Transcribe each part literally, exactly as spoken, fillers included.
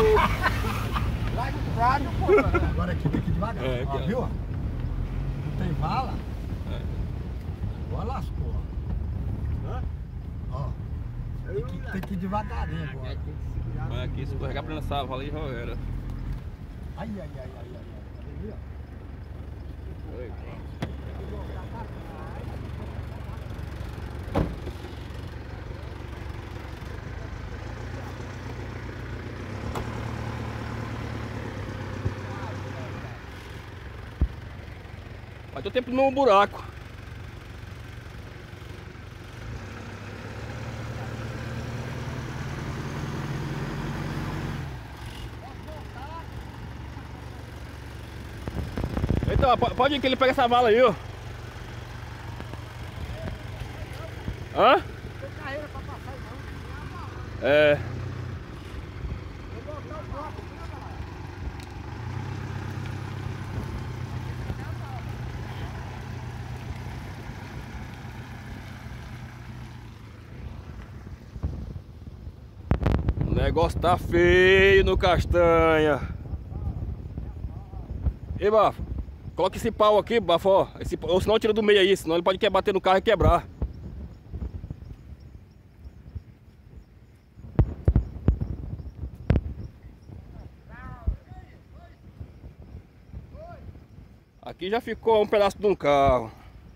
Lá do lado, pô. Agora aqui, tem que ir devagar. É, ó, aqui, ó. viu? Não tem vala? É. Agora lascou, ó. Hã? Ó. Tem que, tem que ir devagarinho agora. Mas aqui, se escorregar pra nessa vala aí já era. Ai, ai, ai, ai, ai, ai. Ali, ó. Oi. Vai ter tempo no buraco. Então, pode ir que ele pega essa vala aí, ó. Hã? Não tem carreira pra passar, não. É. Vou botar o bloco aqui, galera. O negócio tá feio no Castanha. Ei, Bafo, coloca esse pau aqui, Bafo, ó. Esse, ou senão tira do meio aí, senão ele pode bater no carro e quebrar. Aqui já ficou um pedaço de um carro.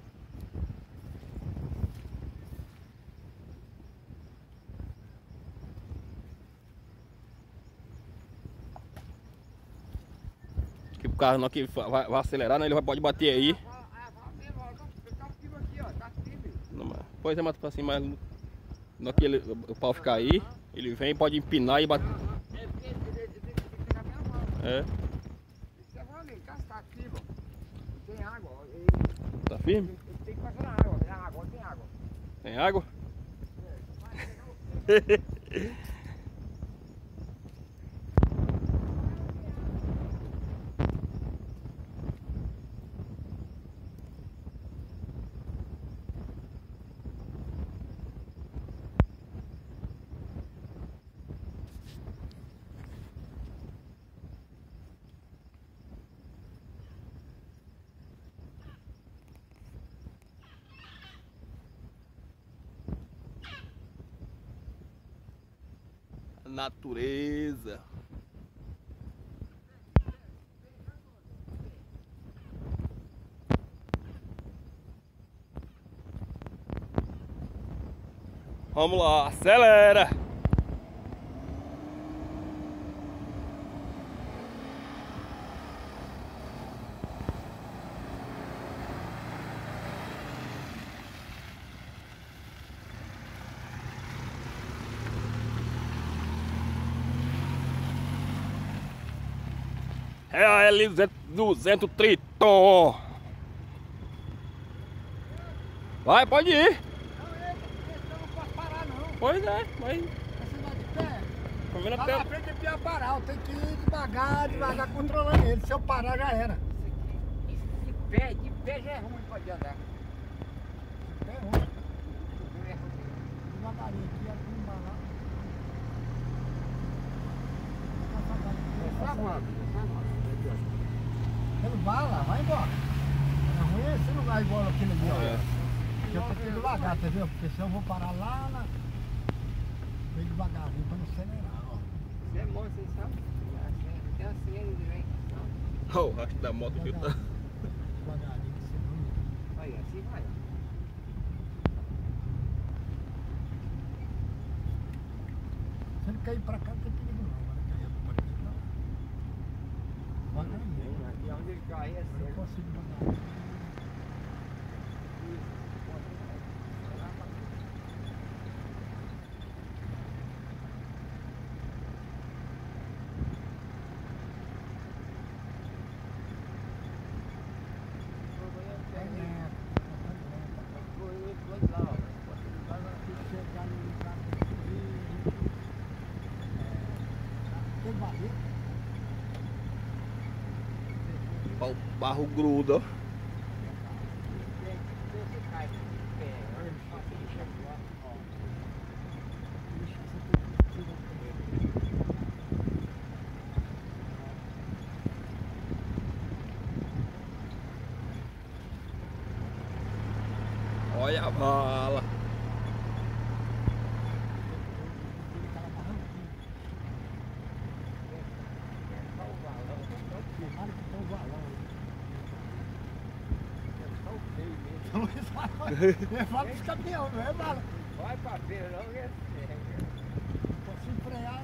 Que o carro não que vai, vai acelerar, né? Ele vai, pode bater aí. Não, mas, pois é, mas assim, mas no que ele, o pau ficar aí, ele vem, pode empinar e bater. É. Tem água. Tá firme? Tem que passar na água. Tem água, tem água. Tem água? Natureza. Vamos lá, acelera. É a L duzentos Triton. Vai, pode ir. Não, é, eu não posso parar, não. Pois é, mas... Você vai de pé? Tô vendo Lá até... na frente é pior parar. Eu tenho que ir devagar, devagar, controlando ele. Se eu parar, já era. Isso aqui, de pé, de pé já é ruim pode andar. É ruim. Devagarinho aqui, aqui embalar. Tá bom, tá bom. Você não vai lá, vai embora. É ruim, você não vai embora aquele ali, ó. É. Porque eu tenho que ir devagar, entendeu? Porque se eu vou parar lá na... Bem devagarzinho pra não acelerar, ó. Você é bom, você sabe? Tem uma sirene de vem. Oh, o rastro da moto que tá... Devagarinho, que você não... Aí, assim vai. Se ele cair pra cá, não tem perigo não. Agora cair pra aqui, não. Devagarinho. Aqui onde ele cai é Eu certo. consigo devagar. O barro gruda. É fala dos caminhões, não é bala. Vai pra feira, não, que é sério. Se frear,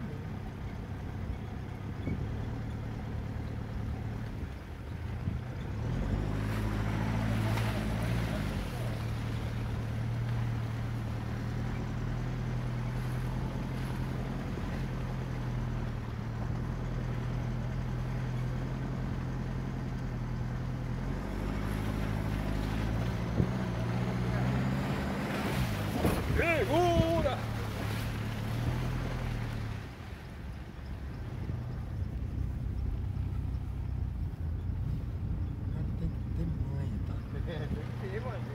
Segura! tem que ter manha, tá? Tem que ter, mano.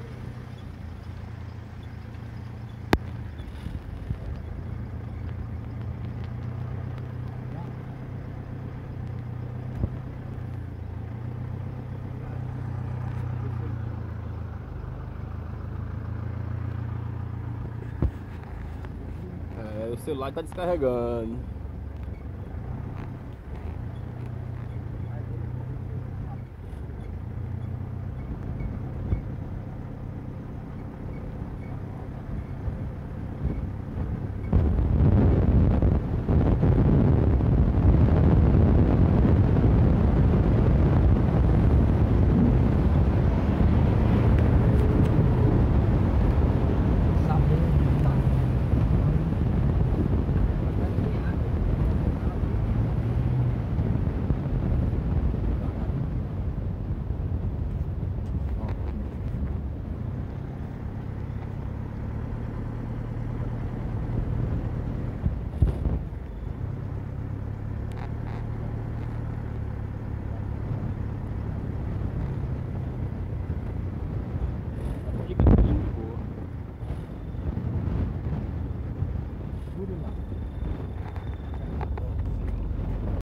É, o celular tá descarregando.